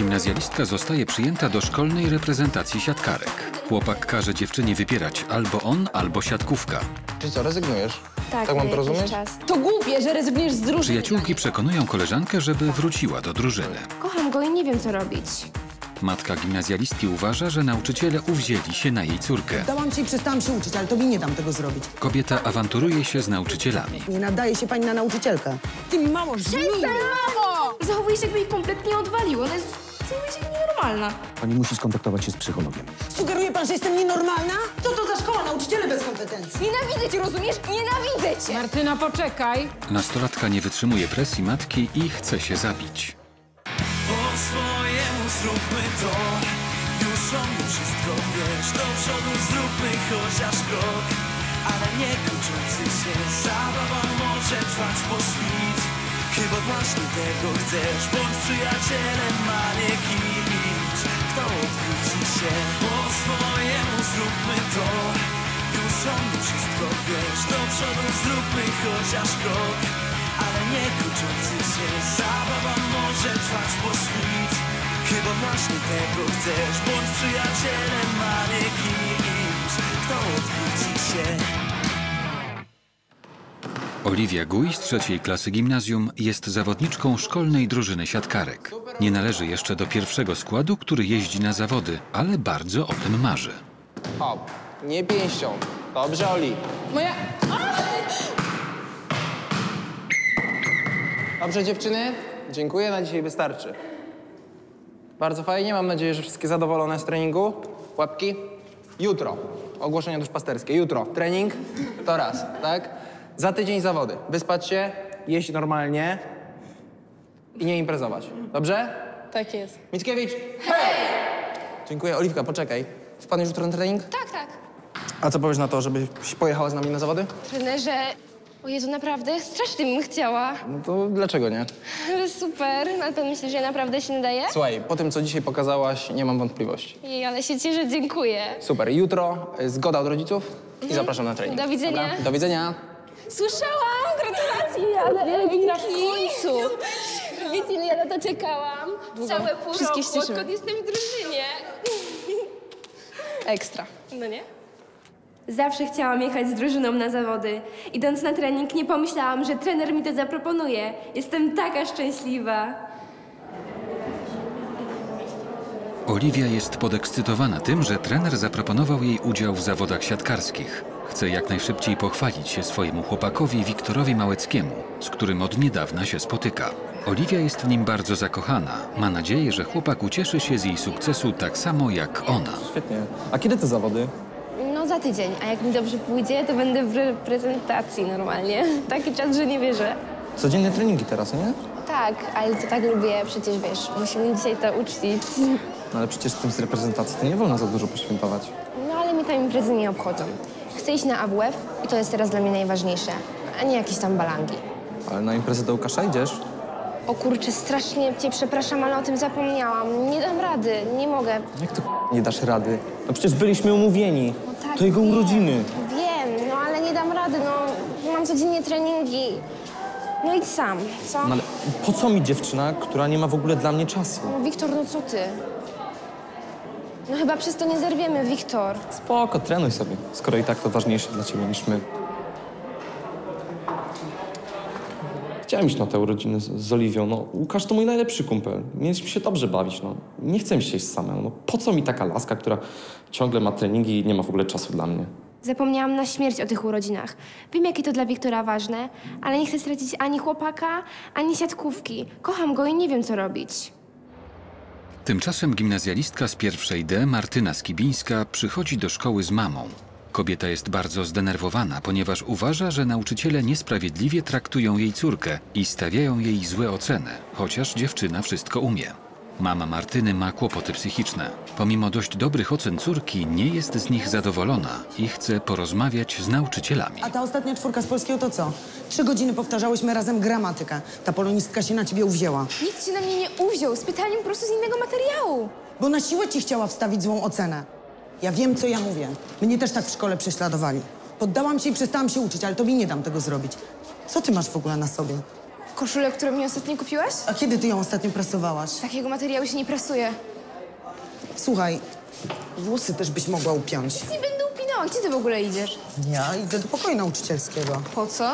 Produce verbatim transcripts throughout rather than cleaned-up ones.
Gimnazjalistka zostaje przyjęta do szkolnej reprezentacji siatkarek. Chłopak każe dziewczynie wybierać albo on, albo siatkówka. Czyli co, rezygnujesz? Tak, tak mam to rozumieć? czas. To głupie, że rezygnujesz z drużyny. Przyjaciółki przekonują koleżankę, żeby wróciła do drużyny. Kocham go i nie wiem, co robić. Matka gimnazjalistki uważa, że nauczyciele uwzięli się na jej córkę. Dałam ci i przestałam się uczyć, ale tobie nie dam tego zrobić. Kobieta awanturuje się z nauczycielami. Nie nadaje się pani na nauczycielkę. Ty, mamo, żmij! Mamo! Zachowuje się, jakby jej kompletnie odwaliło. Ona jest całkowicie nienormalna. Pani musi skontaktować się z psychologiem. Sugeruje pan, że jestem nienormalna? Co to za szkoła? Nauczyciele bez kompetencji. Nienawidzę cię, rozumiesz? Nienawidzę cię! Martyna, poczekaj. Nastolatka nie wytrzymuje presji matki i chce się zabić. Po swojemu zróbmy to, już o mnie wszystko wiesz. Do przodu zróbmy chociaż krok, ale nie kończący się. Zabawa może trwać po świt, chyba właśnie tego chcesz. Bądź przyjacielem, a nie kimś, kto odwróci się. Po swojemu zróbmy to, już o mnie wszystko wiesz. Do przodu zróbmy chociaż krok, ale nie kończący się. Zabawa może trwać po świt, chyba właśnie tego chcesz. Bądź przyjacielem, a nie kimś, kto odwróci się. Oliwia Guj z trzeciej klasy gimnazjum jest zawodniczką szkolnej drużyny siatkarek. Nie należy jeszcze do pierwszego składu, który jeździ na zawody, ale bardzo o tym marzy. Hop, nie pięścią. Dobrze, Oli. Moja... Dobrze, dziewczyny? Dziękuję, na dzisiaj wystarczy. Bardzo fajnie, mam nadzieję, że wszystkie zadowolone z treningu. Łapki? Jutro. Ogłoszenia duszpasterskie. Jutro. Trening to raz, tak? Za tydzień zawody. Wyspać się, jeść normalnie i nie imprezować. Dobrze? Tak jest. Mickiewicz! Hej! Dziękuję. Oliwka, poczekaj. Wpadniesz jutro na trening? Tak, tak. A co powiesz na to, żebyś pojechała z nami na zawody? Trenerze, o Jezu, naprawdę strasznie bym chciała. No to dlaczego nie? Ale super. Na pewno myślisz, że ja naprawdę się nadaję? Słuchaj, po tym, co dzisiaj pokazałaś, nie mam wątpliwości. Jej, ale się cieszę, dziękuję. Super. Jutro y, zgoda od rodziców i zapraszam na trening. Do widzenia. Dobra? Do widzenia. Słyszałam! Gratulacje! Ale Ewika w końcu! Wiecie, ile ja na to czekałam? Całe pół Wszystkie roku, ściszymy. odkąd jestem w drużynie. Ekstra. No nie? Zawsze chciałam jechać z drużyną na zawody. Idąc na trening nie pomyślałam, że trener mi to zaproponuje. Jestem taka szczęśliwa. Oliwia jest podekscytowana tym, że trener zaproponował jej udział w zawodach siatkarskich. Chce jak najszybciej pochwalić się swojemu chłopakowi Wiktorowi Małeckiemu, z którym od niedawna się spotyka. Oliwia jest w nim bardzo zakochana. Ma nadzieję, że chłopak ucieszy się z jej sukcesu tak samo jak ona. Świetnie. A kiedy te zawody? No za tydzień, a jak mi dobrze pójdzie, to będę w reprezentacji normalnie. Taki czas, że nie wierzę. Codzienne treningi teraz, nie? Tak, ale to tak lubię, przecież wiesz, musimy dzisiaj to uczcić. No ale przecież z tym z reprezentacji to nie wolno za dużo poświętować. No ale mi tam imprezy nie obchodzą. Chcę iść na A W F i to jest teraz dla mnie najważniejsze, a nie jakieś tam balangi. Ale na imprezę do Łukasza idziesz? O kurczę, strasznie cię przepraszam, ale o tym zapomniałam. Nie dam rady, nie mogę. Jak to nie dasz rady? No przecież byliśmy umówieni. No tak, To jego wiem, urodziny. Wiem, no ale nie dam rady, no. Mam codziennie treningi. No idź sam, co? No ale po co mi dziewczyna, która nie ma w ogóle dla mnie czasu? No Wiktor, no co ty? No chyba przez to nie zerwiemy, Wiktor. Spoko, trenuj sobie, skoro i tak to ważniejsze dla ciebie niż my. Chciałem iść na te urodziny z, z Oliwią. No, Łukasz to mój najlepszy kumpel. Mieliśmy się dobrze bawić, no. Nie chcę mi się iść samemu. No, po co mi taka laska, która ciągle ma treningi i nie ma w ogóle czasu dla mnie? Zapomniałam na śmierć o tych urodzinach. Wiem, jakie to dla Wiktora ważne, ale nie chcę stracić ani chłopaka, ani siatkówki. Kocham go i nie wiem, co robić. Tymczasem gimnazjalistka z pierwszej D, Martyna Skibińska, przychodzi do szkoły z mamą. Kobieta jest bardzo zdenerwowana, ponieważ uważa, że nauczyciele niesprawiedliwie traktują jej córkę i stawiają jej złe oceny, chociaż dziewczyna wszystko umie. Mama Martyny ma kłopoty psychiczne. Pomimo dość dobrych ocen córki, nie jest z nich zadowolona i chce porozmawiać z nauczycielami. A ta ostatnia czwórka z polskiego to co? Trzy godziny powtarzałyśmy razem gramatykę. Ta polonistka się na ciebie uwzięła. Nikt się na mnie nie uwziął. Spytali po prostu z innego materiału. Bo na siłę ci chciała wstawić złą ocenę. Ja wiem, co ja mówię. Mnie też tak w szkole prześladowali. Poddałam się i przestałam się uczyć, ale tobie nie dam tego zrobić. Co ty masz w ogóle na sobie? koszulę, którą mi ostatnio kupiłaś? A kiedy ty ją ostatnio prasowałaś? Takiego materiału się nie prasuje. Słuchaj, włosy też byś mogła upiąć. Nie będę upinała. Gdzie ty w ogóle idziesz? Ja idę do pokoju nauczycielskiego. Po co?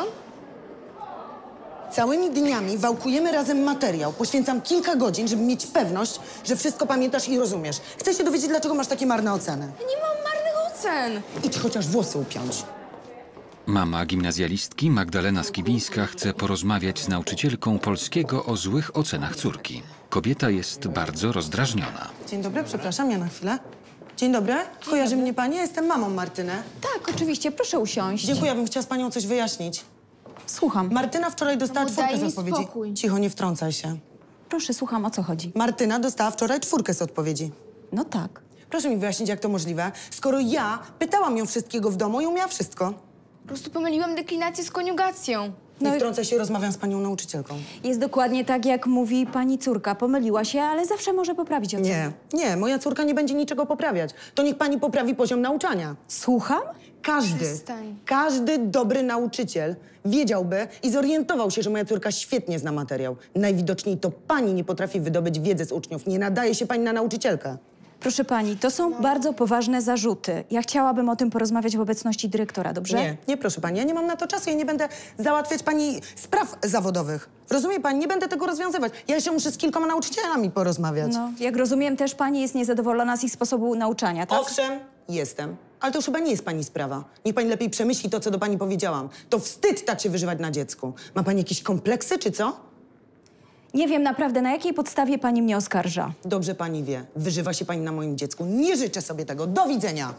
Całymi dniami wałkujemy razem materiał. Poświęcam kilka godzin, żeby mieć pewność, że wszystko pamiętasz i rozumiesz. Chcę się dowiedzieć, dlaczego masz takie marne oceny. Ja nie mam marnych ocen. Idź chociaż włosy upiąć. Mama gimnazjalistki Magdalena Skibińska chce porozmawiać z nauczycielką polskiego o złych ocenach córki. Kobieta jest bardzo rozdrażniona. Dzień dobry, przepraszam, ja na chwilę. Dzień dobry, kojarzy mnie pani? Jestem mamą Martyny. Tak, oczywiście, proszę usiąść. Dziękuję, bym chciała z panią coś wyjaśnić. Słucham. Martyna wczoraj dostała No, czwórkę daj z mi odpowiedzi. spokój. Cicho, nie wtrącaj się. Proszę, słucham, o co chodzi? Martyna dostała wczoraj czwórkę z odpowiedzi. No tak. Proszę mi wyjaśnić, jak to możliwe, skoro ja pytałam ją wszystkiego w domu i umiała wszystko. Po prostu pomyliłam deklinację z koniugacją. Nie No i- wtrącaj się, rozmawiam z panią nauczycielką. Jest dokładnie tak, jak mówi pani córka. Pomyliła się, ale zawsze może poprawić ocenę. Nie, nie, moja córka nie będzie niczego poprawiać. To niech pani poprawi poziom nauczania. Słucham? Każdy, Przestań. każdy dobry nauczyciel wiedziałby i zorientował się, że moja córka świetnie zna materiał. Najwidoczniej to pani nie potrafi wydobyć wiedzy z uczniów. Nie nadaje się pani na nauczycielkę. Proszę pani, to są bardzo poważne zarzuty. Ja chciałabym o tym porozmawiać w obecności dyrektora, dobrze? Nie, nie proszę pani, ja nie mam na to czasu i nie będę załatwiać pani spraw zawodowych. Rozumie pani, nie będę tego rozwiązywać. Ja jeszcze muszę z kilkoma nauczycielami porozmawiać. No, jak rozumiem, też pani jest niezadowolona z ich sposobu nauczania, tak? Owszem, jestem. Ale to już chyba nie jest pani sprawa. Niech pani lepiej przemyśli to, co do pani powiedziałam. To wstyd tak się wyżywać na dziecku. Ma pani jakieś kompleksy, czy co? Nie wiem naprawdę, na jakiej podstawie pani mnie oskarża. Dobrze pani wie. Wyżywa się pani na moim dziecku. Nie życzę sobie tego. Do widzenia.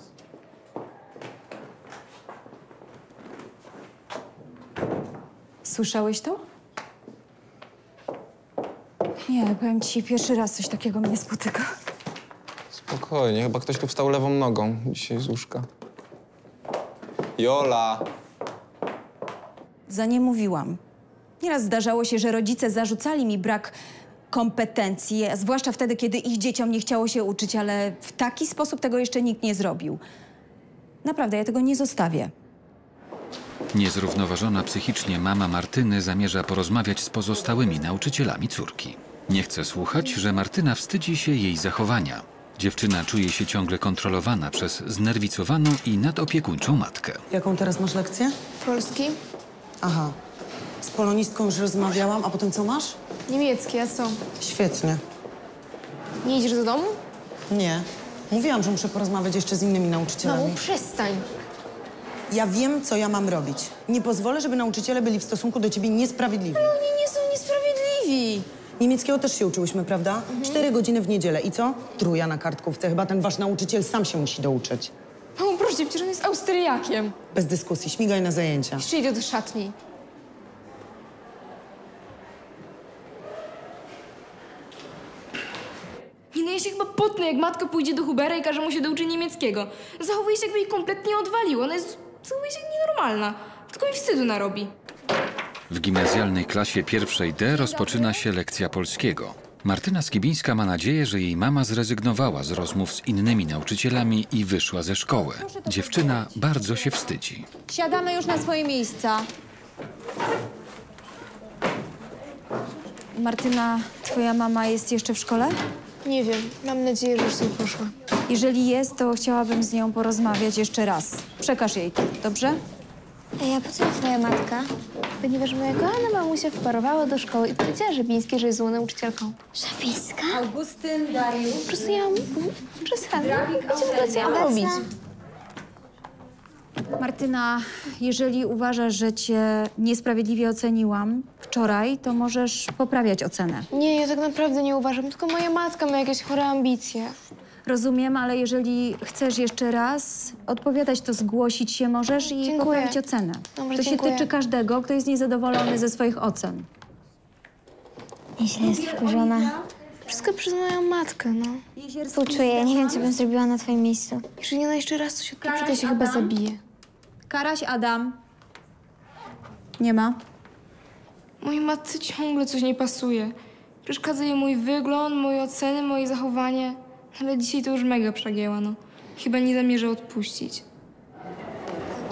Słyszałeś to? Nie, powiem ci, pierwszy raz coś takiego mnie spotyka. Spokojnie, chyba ktoś tu wstał lewą nogą dzisiaj z łóżka. Jola! Za nie mówiłam. Nieraz zdarzało się, że rodzice zarzucali mi brak kompetencji, a zwłaszcza wtedy, kiedy ich dzieciom nie chciało się uczyć, ale w taki sposób tego jeszcze nikt nie zrobił. Naprawdę, ja tego nie zostawię. Niezrównoważona psychicznie mama Martyny zamierza porozmawiać z pozostałymi nauczycielami córki. Nie chce słuchać, że Martyna wstydzi się jej zachowania. Dziewczyna czuje się ciągle kontrolowana przez znerwicowaną i nadopiekuńczą matkę. Jaką teraz masz lekcję? Polski? Aha. Z polonistką już rozmawiałam, a potem co masz? Niemiecki, a co? Świetnie. Nie idziesz do domu? Nie. Mówiłam, że muszę porozmawiać jeszcze z innymi nauczycielami. No, przestań. Ja wiem, co ja mam robić. Nie pozwolę, żeby nauczyciele byli w stosunku do ciebie niesprawiedliwi. Ale oni nie są niesprawiedliwi. Niemieckiego też się uczyłyśmy, prawda? Cztery godziny w niedzielę. I co? Truja na kartkówce. Chyba ten wasz nauczyciel sam się musi douczyć. Mamo, proszę cię, przecież on jest Austriakiem. Bez dyskusji. Śmigaj na zajęcia. Jeszcze idę do szatni. Nie no, ja się chyba potnę, jak matka pójdzie do Hubera i każe mu się douczyć niemieckiego. Zachowuje się, jakby jej kompletnie odwaliło. Ona jest, zachowuje się jak nienormalna. Tylko mi wstydu narobi. W gimnazjalnej klasie pierwszej D rozpoczyna się lekcja polskiego. Martyna Skibińska ma nadzieję, że jej mama zrezygnowała z rozmów z innymi nauczycielami i wyszła ze szkoły. Dziewczyna bardzo się wstydzi. Siadamy już na swoje miejsca. Martyna, twoja mama jest jeszcze w szkole? Nie wiem, mam nadzieję, że już sobie poszła. Jeżeli jest, to chciałabym z nią porozmawiać jeszcze raz. Przekaż jej to, dobrze? Ej, a po co twoja matka? Ponieważ moja kochana mamusia wparowała do szkoły i powiedziała Żebińskiej, że jest złą nauczycielką. Szafińska? Augustyn, Dariusz. Po prostu ja mam przesadę. Wiecie, co ja mam robić? Martyna, jeżeli uważasz, że cię niesprawiedliwie oceniłam wczoraj, to możesz poprawiać ocenę. Nie, ja tak naprawdę nie uważam, tylko moja matka ma jakieś chore ambicje. Rozumiem, ale jeżeli chcesz jeszcze raz odpowiadać, to zgłosić się możesz i Dziękuję. poprawić ocenę. Dobrze, to się dziękuję. tyczy każdego, kto jest niezadowolony ze swoich ocen. Jeśli jest wkurzona. Wszystko przez moją matkę, no. Współczuję, nie wiem, co bym zrobiła na twoim miejscu. Jeżeli ona jeszcze raz coś odpisze, to się chyba zabije. Karaś, Adam. Nie ma. Mojej matce ciągle coś nie pasuje. Przeszkadza jej mój wygląd, moje oceny, moje zachowanie. Ale dzisiaj to już mega przegięła, no. Chyba nie zamierza odpuścić.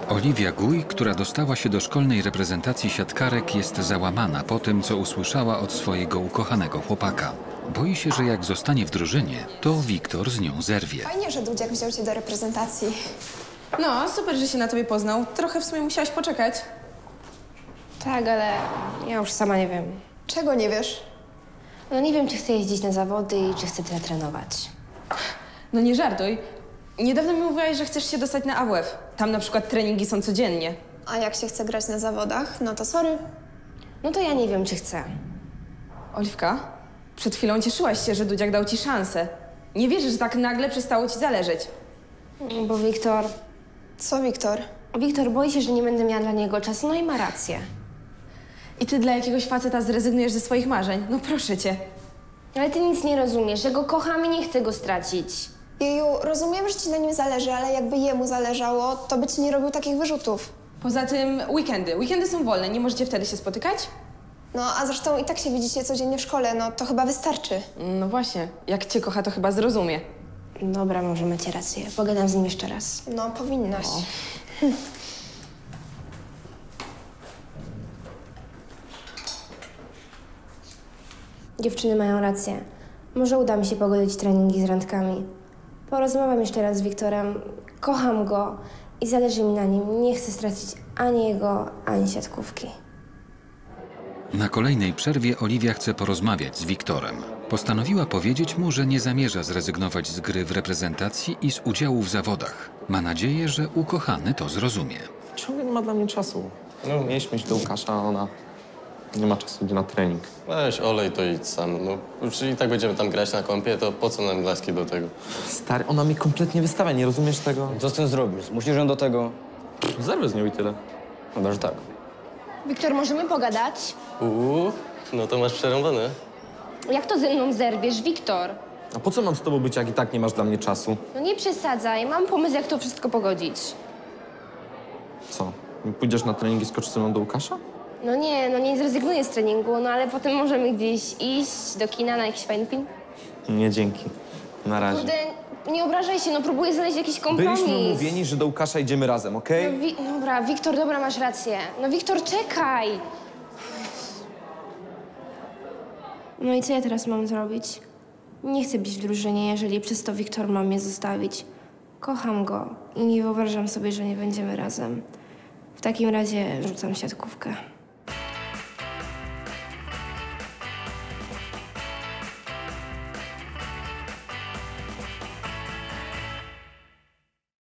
Oliwia Guj, która dostała się do szkolnej reprezentacji siatkarek, jest załamana po tym, co usłyszała od swojego ukochanego chłopaka. Boi się, że jak zostanie w drużynie, to Wiktor z nią zerwie. Fajnie, że Dudziak wziął cię do reprezentacji. No, super, że się na tobie poznał. Trochę w sumie musiałaś poczekać. Tak, ale ja już sama nie wiem. Czego nie wiesz? No nie wiem, czy chcę jeździć na zawody i czy chcę tyle trenować. No nie żartuj. Niedawno mi mówiłaś, że chcesz się dostać na A W F. Tam na przykład treningi są codziennie. A jak się chce grać na zawodach, no to sorry. No to ja nie wiem, czy chcę. Oliwka, przed chwilą cieszyłaś się, że Dudziak dał ci szansę. Nie wierzę, że tak nagle przestało ci zależeć. Bo Wiktor... Co, Wiktor? Wiktor boi się, że nie będę miała dla niego czasu, no i ma rację. I ty dla jakiegoś faceta zrezygnujesz ze swoich marzeń? No proszę cię. Ale ty nic nie rozumiesz, że go kocham i nie chcę go stracić. Jeju, rozumiem, że ci na nim zależy, ale jakby jemu zależało, to by ci nie robił takich wyrzutów. Poza tym weekendy. Weekendy są wolne, nie możecie wtedy się spotykać? No, a zresztą i tak się widzicie codziennie w szkole, no to chyba wystarczy. No właśnie, jak cię kocha, to chyba zrozumie. Dobra, może macie rację. Pogadam z nim jeszcze raz. No, powinnaś. Dziewczyny mają rację. Może uda mi się pogodzić treningi z randkami. Porozmawiam jeszcze raz z Wiktorem. Kocham go i zależy mi na nim. Nie chcę stracić ani jego, ani siatkówki. Na kolejnej przerwie Oliwia chce porozmawiać z Wiktorem. Postanowiła powiedzieć mu, że nie zamierza zrezygnować z gry w reprezentacji i z udziału w zawodach. Ma nadzieję, że ukochany to zrozumie. Ciągle nie ma dla mnie czasu. No, mieliśmy iść do Łukasza, a ona nie ma czasu, idzie na trening. Weź, olej to idź sam. No, już i tak będziemy tam grać na kąpie, to po co nam laski do tego? Stary, ona mnie kompletnie wystawia, nie rozumiesz tego? Co z tym zrobisz? Musisz ją do tego... Zerwę z nią i tyle. Chyba, że tak. Wiktor, możemy pogadać? Uuu, no to masz przerąbane. Jak to ze mną zerwiesz, Wiktor? A po co mam z tobą być, jak i tak nie masz dla mnie czasu? No nie przesadzaj, mam pomysł, jak to wszystko pogodzić. Co? Pójdziesz na treningi z koczcyną do Łukasza? No nie, no nie zrezygnuję z treningu, no ale potem możemy gdzieś iść do kina na jakiś fajny film. Nie, dzięki. Na razie. Kurde, nie obrażaj się, no próbuję znaleźć jakiś kompromis. Byliśmy umówieni, że do Łukasza idziemy razem, okej? No, wi- dobra, Wiktor, dobra, masz rację. No Wiktor, czekaj! No i co ja teraz mam zrobić? Nie chcę być w drużynie, jeżeli przez to Wiktor ma mnie zostawić. Kocham go i nie wyobrażam sobie, że nie będziemy razem. W takim razie rzucam siatkówkę.